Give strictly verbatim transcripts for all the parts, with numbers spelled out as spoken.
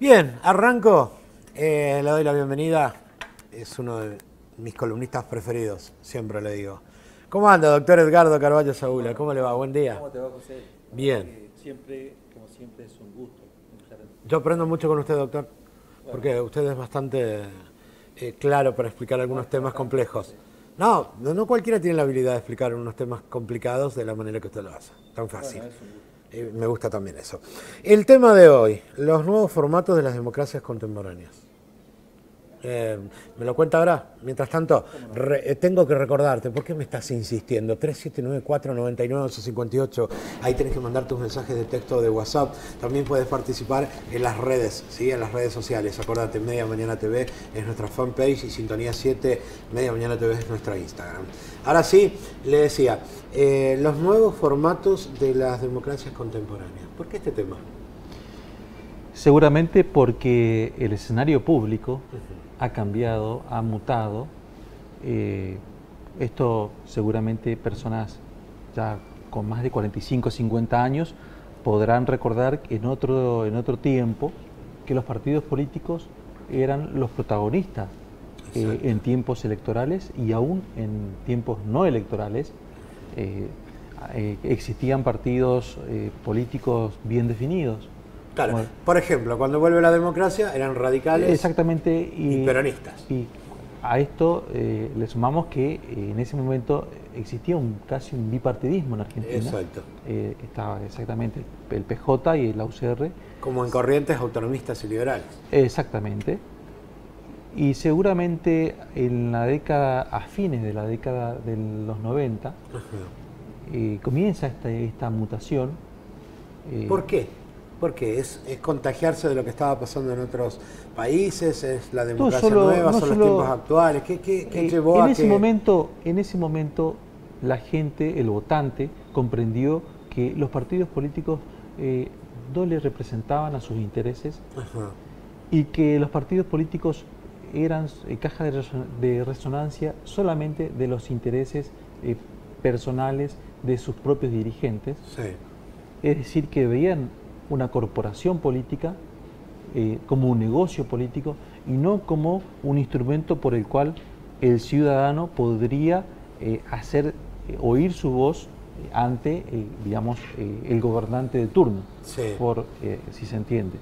Bien, arranco. Eh, le doy la bienvenida. Es uno de mis columnistas preferidos, siempre le digo. ¿Cómo anda, doctor Edgardo Carvalho Saúl? ¿Cómo le va? Buen día. ¿Cómo te va, José? Bien. Eh, siempre, como siempre, es un gusto. Yo aprendo mucho con usted, doctor, porque usted es bastante eh, claro para explicar algunos temas complejos. No, no, no cualquiera tiene la habilidad de explicar unos temas complicados de la manera que usted lo hace. Tan fácil. Bueno, es un gusto. Eh, me gusta también eso. El tema de hoy, los nuevos formatos de las democracias contemporáneas. Eh, ¿Me lo cuenta ahora? Mientras tanto, re, eh, tengo que recordarte, ¿por qué me estás insistiendo? tres siete nueve cuatro nueve nueve ocho cinco ocho, ahí tenés que mandar tus mensajes de texto o de WhatsApp. También puedes participar en las redes, ¿sí? En las redes sociales. Acordate, Media Mañana T V es nuestra fanpage y Sintonía siete, Media Mañana T V es nuestra Instagram. Ahora sí, le decía, eh, los nuevos formatos de las democracias contemporáneas. ¿Por qué este tema? Seguramente porque el escenario público uh-huh. ha cambiado, ha mutado. Eh, esto seguramente personas ya con más de cuarenta y cinco, cincuenta años podrán recordar que en otro, en otro tiempo que los partidos políticos eran los protagonistas eh, en tiempos electorales y aún en tiempos no electorales. Eh, eh, existían partidos eh, políticos bien definidos. Claro, bueno, por ejemplo, cuando vuelve la democracia eran radicales exactamente, y, y peronistas. Y a esto eh, le sumamos que eh, en ese momento existía un, casi un bipartidismo en Argentina. Exacto. Eh, estaba exactamente el P J y la U C R. Como en corrientes autonomistas y liberales. Exactamente. Y seguramente en la década, a fines de la década de los noventa, uh-huh. eh, comienza esta, esta mutación. Eh, ¿Por qué? Porque es, es contagiarse de lo que estaba pasando en otros países, es la democracia no solo, nueva, no son solo, los tiempos actuales. ¿Qué, qué, qué eh, llevó en a ese que...? momento, en ese momento la gente, el votante, comprendió que los partidos políticos eh, no le representaban a sus intereses. Ajá. Y que los partidos políticos eran eh, caja de, reson de resonancia solamente de los intereses eh, personales de sus propios dirigentes. Sí. Es decir, que veían una corporación política eh, como un negocio político y no como un instrumento por el cual el ciudadano podría eh, hacer eh, oír su voz eh, ante, eh, digamos, eh, el gobernante de turno, sí. por, eh, si se entiende.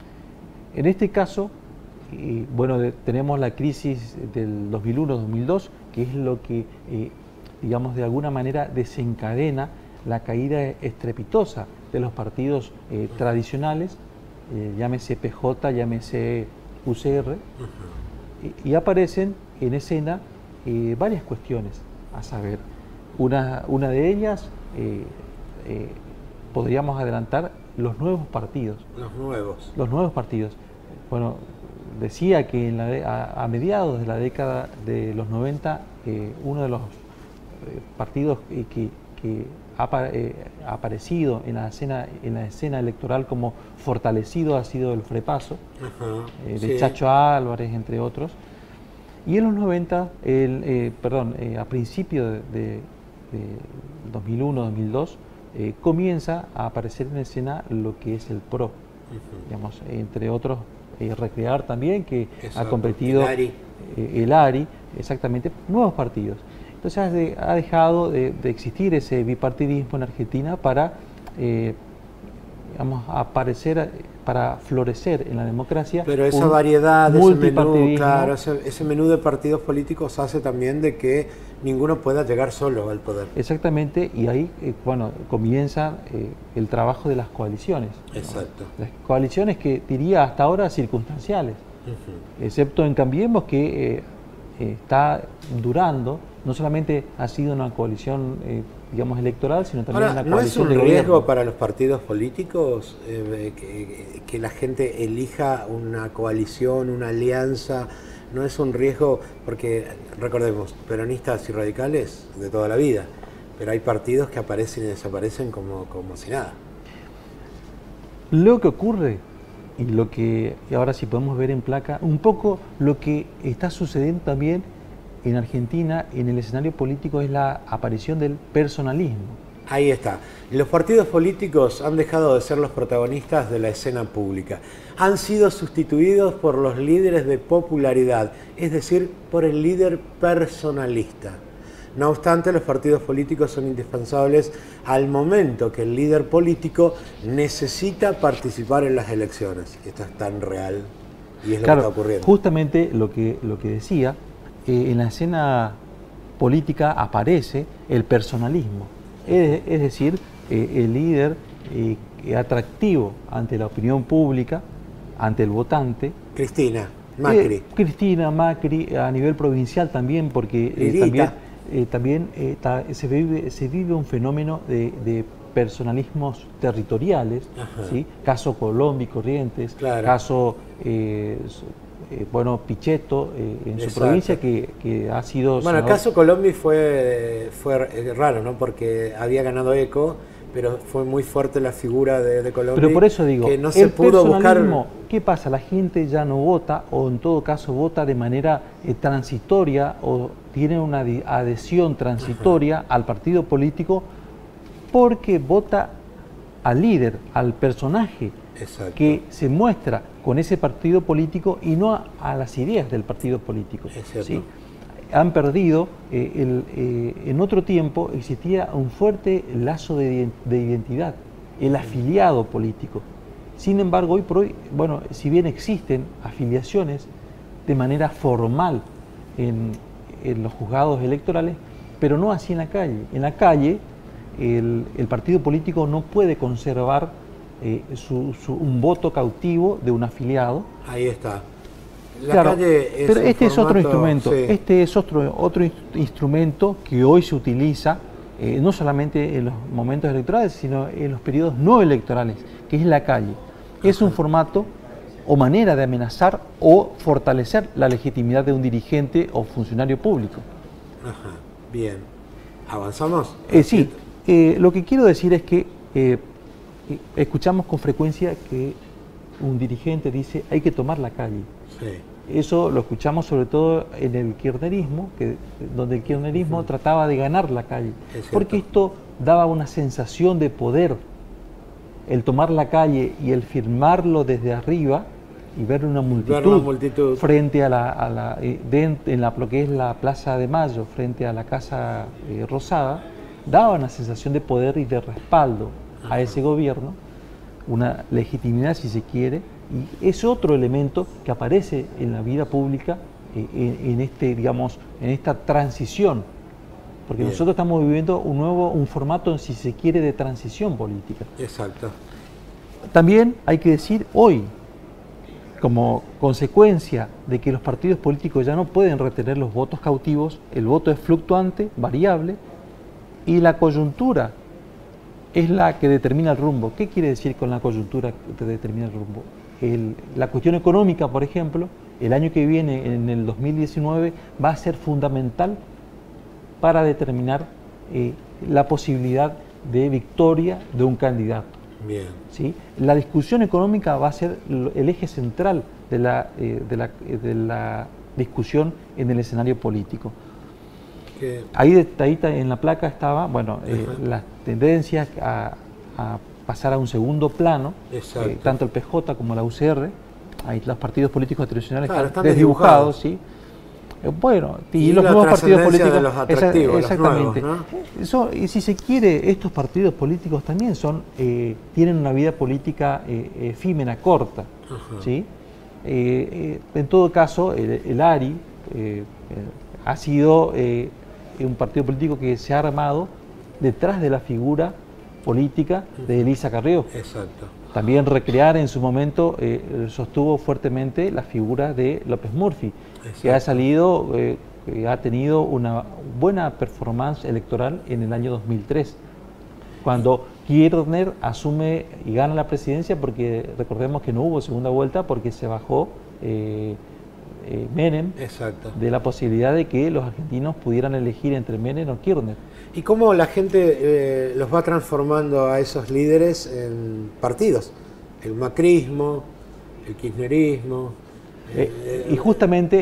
En este caso, eh, bueno, de, tenemos la crisis del dos mil uno dos mil dos, que es lo que, eh, digamos, de alguna manera desencadena la caída estrepitosa de los partidos eh, tradicionales, eh, llámese P J, llámese U C R, uh-huh. y, y aparecen en escena eh, varias cuestiones, a saber, una, una de ellas, eh, eh, podríamos adelantar, los nuevos partidos. Los nuevos. Los nuevos partidos. Bueno, decía que en la de, a, a mediados de la década de los noventa, eh, uno de los eh, partidos eh, que, que ha eh, aparecido en la escena en la escena electoral como fortalecido ha sido el Frepaso, uh-huh, eh, de sí. Chacho Álvarez, entre otros. Y en los noventa, el, eh, perdón, eh, a principios de, de, de dos mil uno dos mil dos, eh, comienza a aparecer en escena lo que es el PRO, uh-huh. digamos, entre otros, eh, Recrear también, que Exacto. ha competido, el ARI. Eh, el ARI, exactamente, nuevos partidos. Entonces ha dejado de, de existir ese bipartidismo en Argentina para, eh, digamos, aparecer, para florecer en la democracia. Pero esa variedad, ese menú, claro, ese, ese menú de partidos políticos hace también de que ninguno pueda llegar solo al poder. Exactamente, y ahí, eh, bueno, comienza eh, el trabajo de las coaliciones. Exacto. ¿no? Las coaliciones que diría hasta ahora circunstanciales, uh-huh. excepto en Cambiemos, que eh, eh, está durando. No solamente ha sido una coalición, eh, digamos, electoral, sino también Ahora, una coalición de gobierno. ¿No es un riesgo gobierno. para los partidos políticos eh, que, que la gente elija una coalición, una alianza? ¿No es un riesgo? Porque, recordemos, peronistas y radicales de toda la vida, pero hay partidos que aparecen y desaparecen como, como si nada. Lo que ocurre, y lo que y ahora sí podemos ver en placa, un poco lo que está sucediendo también en Argentina, en el escenario político, es la aparición del personalismo. Ahí está. Los partidos políticos han dejado de ser los protagonistas de la escena pública. Han sido sustituidos por los líderes de popularidad, es decir, por el líder personalista. No obstante, los partidos políticos son indispensables al momento que el líder político necesita participar en las elecciones. Esto es tan real y es lo claro, que está ocurriendo. Justamente lo que, lo que decía, eh, en la escena política aparece el personalismo. Es, es decir, eh, el líder eh, atractivo ante la opinión pública, ante el votante. Cristina, Macri. Eh, Cristina, Macri, a nivel provincial también, porque eh, también, eh, también eh, ta, se, vive, se vive un fenómeno de, de personalismos territoriales, ¿sí? Caso Colombi, Corrientes, claro. Caso, eh, eh, bueno, Pichetto eh, en Exacto. su provincia que, que ha sido... Bueno, el caso Colombi fue, fue raro, ¿no? Porque había ganado Eco, pero fue muy fuerte la figura de, de Colombi. Pero por eso digo, que no se pudo buscar... ¿Qué pasa? La gente ya no vota, o en todo caso vota de manera eh, transitoria, o tiene una adhesión transitoria Ajá. al partido político, porque vota al líder, al personaje Exacto. que se muestra con ese partido político y no a, a las ideas del partido político. ¿Sí? Han perdido, eh, el, eh, en otro tiempo existía un fuerte lazo de, de identidad, el afiliado político. Sin embargo, hoy por hoy, bueno, si bien existen afiliaciones de manera formal en, en los juzgados electorales, pero no así en la calle. En la calle, el, el partido político no puede conservar eh, su, su, un voto cautivo de un afiliado. Ahí está. La claro, calle es pero este formato, es otro instrumento, sí. este es otro, otro instrumento que hoy se utiliza eh, no solamente en los momentos electorales, sino en los periodos no electorales, que es la calle. Ajá. Es un formato o manera de amenazar o fortalecer la legitimidad de un dirigente o funcionario público. Ajá, bien. ¿Avanzamos? Eh, sí, eh, lo que quiero decir es que eh, escuchamos con frecuencia que un dirigente dice hay que tomar la calle. Sí. Eso lo escuchamos sobre todo en el kirchnerismo, que, donde el kirchnerismo uh-huh. trataba de ganar la calle, porque esto daba una sensación de poder. El tomar la calle y el firmarlo desde arriba y ver una multitud, ver una multitud. frente a la, a la eh, de, en la, lo que es la Plaza de Mayo, frente a la Casa eh, Rosada, daba una sensación de poder y de respaldo uh-huh. a ese gobierno, una legitimidad si se quiere, y es otro elemento que aparece en la vida pública eh, en, en este, digamos, en esta transición, porque Bien. nosotros estamos viviendo un nuevo, un formato, si se quiere, de transición política. Exacto. También hay que decir hoy, como consecuencia de que los partidos políticos ya no pueden retener los votos cautivos, el voto es fluctuante, variable, y la coyuntura es la que determina el rumbo. ¿Qué quiere decir con la coyuntura que determina el rumbo? El, la cuestión económica, por ejemplo, el año que viene, en el dos mil diecinueve, va a ser fundamental para determinar eh, la posibilidad de victoria de un candidato. Bien. ¿Sí? La discusión económica va a ser el eje central de la, eh, de la, de la discusión en el escenario político. ¿Qué? Ahí detallita en la placa estaba, bueno, eh, las tendencias a, a pasar a un segundo plano, eh, tanto el P J como la U C R, ahí los partidos políticos tradicionales claro, están desdibujados, ¿sí? Eh, bueno, y, y los nuevos partidos políticos, de los atractivos, esa, exactamente. Los nuevos, ¿no? Eso, y si se quiere, estos partidos políticos también son, eh, tienen una vida política eh, efímera, corta, Ajá. ¿sí? Eh, eh, en todo caso, el, el A R I eh, ha sido eh, un partido político que se ha armado detrás de la figura política de Elisa Carrió. Exacto. También recrear en su momento eh, sostuvo fuertemente la figura de López Murphy, Exacto. que ha salido, eh, que ha tenido una buena performance electoral en el año dos mil tres, cuando Kirchner asume y gana la presidencia, porque recordemos que no hubo segunda vuelta porque se bajó eh, eh, Menem Exacto. de la posibilidad de que los argentinos pudieran elegir entre Menem o Kirchner. ¿Y cómo la gente eh, los va transformando a esos líderes en partidos? El macrismo, el kirchnerismo. Eh, y justamente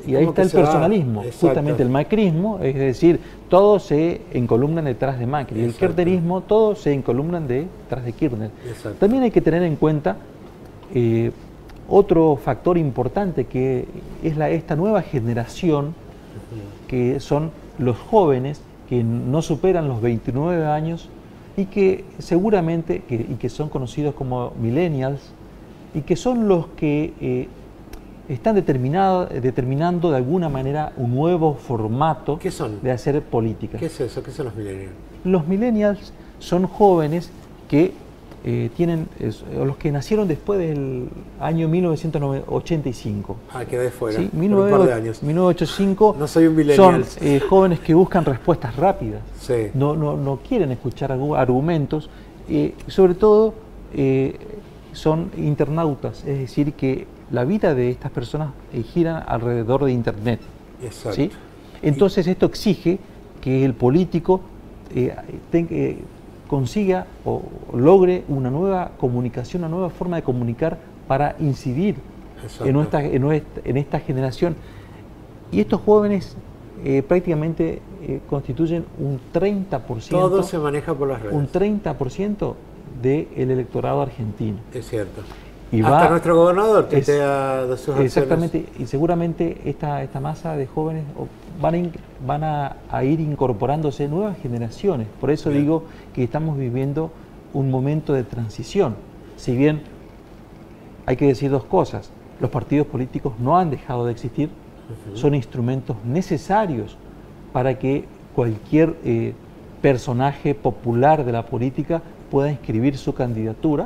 y ahí está el personalismo, justamente el macrismo, es decir, todos se encolumnan detrás de Macri, y el kirchnerismo, todos se encolumnan detrás de Kirchner. Exacto. También hay que tener en cuenta eh, otro factor importante, que es la, esta nueva generación, uh-huh. que son los jóvenes que no superan los veintinueve años y que seguramente, que, y que son conocidos como millennials, y que son los que eh, están determinado, determinando de alguna manera un nuevo formato ¿Qué son? de hacer política. ¿Qué es eso? ¿Qué son los millennials? Los millennials son jóvenes que eh, tienen, es, los que nacieron después del año mil novecientos ochenta y cinco. Ah, quedé fuera, ¿sí? por un par de años. mil novecientos ochenta y cinco. No soy un millennial. Son eh, jóvenes que buscan respuestas rápidas. Sí. No, no, no quieren escuchar argumentos. Eh, sobre todo, eh, son internautas, es decir, que la vida de estas personas eh, gira alrededor de Internet. Exacto. ¿sí? Entonces esto exige que el político eh, ten, eh, consiga o logre una nueva comunicación, una nueva forma de comunicar para incidir en, nuestra, en, nuestra, en esta generación. Y estos jóvenes eh, prácticamente eh, constituyen un treinta por ciento. Todo se maneja por las redes. Un treinta por ciento del electorado argentino. Es cierto. Y hasta va, nuestro gobernador que tuitea de sus exactamente, acciones. Y seguramente esta, esta masa de jóvenes van, a, in, van a, a ir incorporándose nuevas generaciones. Por eso bien. digo que estamos viviendo un momento de transición. Si bien hay que decir dos cosas, los partidos políticos no han dejado de existir, uh-huh. son instrumentos necesarios para que cualquier eh, personaje popular de la política pueda inscribir su candidatura.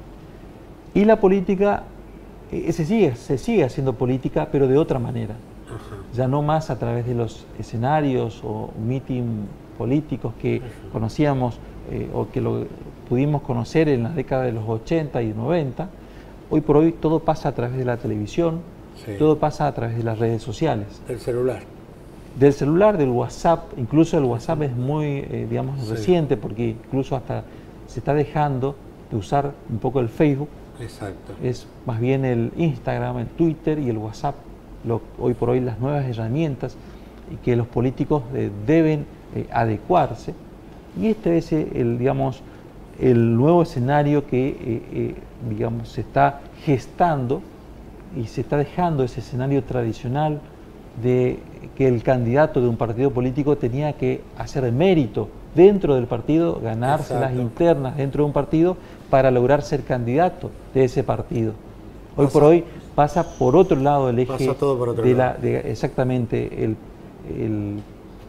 Y la política eh, se, sigue, se sigue haciendo política, pero de otra manera. Uh-huh. Ya no más a través de los escenarios o meeting políticos que uh-huh. conocíamos eh, o que lo pudimos conocer en las décadas de los ochenta y noventa. Hoy por hoy todo pasa a través de la televisión, sí. todo pasa a través de las redes sociales. Del celular. Del celular, del WhatsApp. Incluso el WhatsApp es muy, eh, digamos, sí. reciente, porque incluso hasta se está dejando de usar un poco el Facebook. Exacto. Es más bien el Instagram, el Twitter y el WhatsApp, lo, hoy por hoy las nuevas herramientas y que los políticos eh, deben eh, adecuarse. Y este es el, digamos, el nuevo escenario que eh, eh, digamos, se está gestando y se está dejando ese escenario tradicional de que el candidato de un partido político tenía que hacer mérito dentro del partido, ganarse Exacto. las internas dentro de un partido para lograr ser candidato de ese partido. Hoy pasa, por hoy pasa por otro lado el eje pasa todo por otro de lado. la de, exactamente el, el,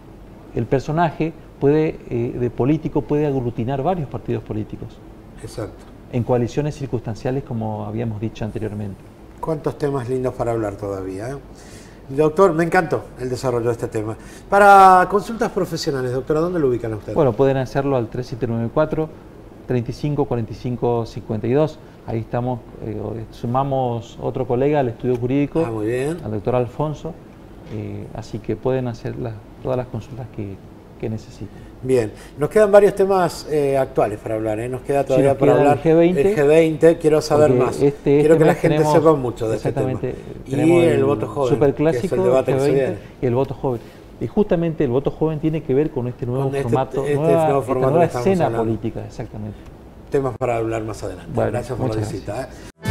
el personaje puede eh, de político puede aglutinar varios partidos políticos. Exacto. En coaliciones circunstanciales, como habíamos dicho anteriormente. Cuántos temas lindos para hablar todavía, ¿eh? Doctor, me encantó el desarrollo de este tema. Para consultas profesionales, doctora, ¿dónde lo ubican a ustedes? Bueno, pueden hacerlo al tres siete nueve cuatro, treinta y cinco, cuarenta y cinco, cincuenta y dos. Ahí estamos, eh, sumamos otro colega al estudio jurídico, ah, muy bien. al doctor Alfonso, eh, así que pueden hacer las, todas las consultas que, que necesiten. Bien, nos quedan varios temas eh, actuales para hablar, ¿eh? Nos queda todavía sí, nos para queda hablar el G veinte, el G veinte, quiero saber más, este, quiero este que la gente tenemos, sepa mucho de este tema. Y el, el voto joven, superclásico, que es el debate G veinte, que se viene. Y el voto joven. Y justamente el voto joven tiene que ver con este nuevo con este, formato, este nueva, nuevo formato esta nueva que escena hablando. política, exactamente. Temas para hablar más adelante. Bueno, gracias por la gracias. visita. ¿eh?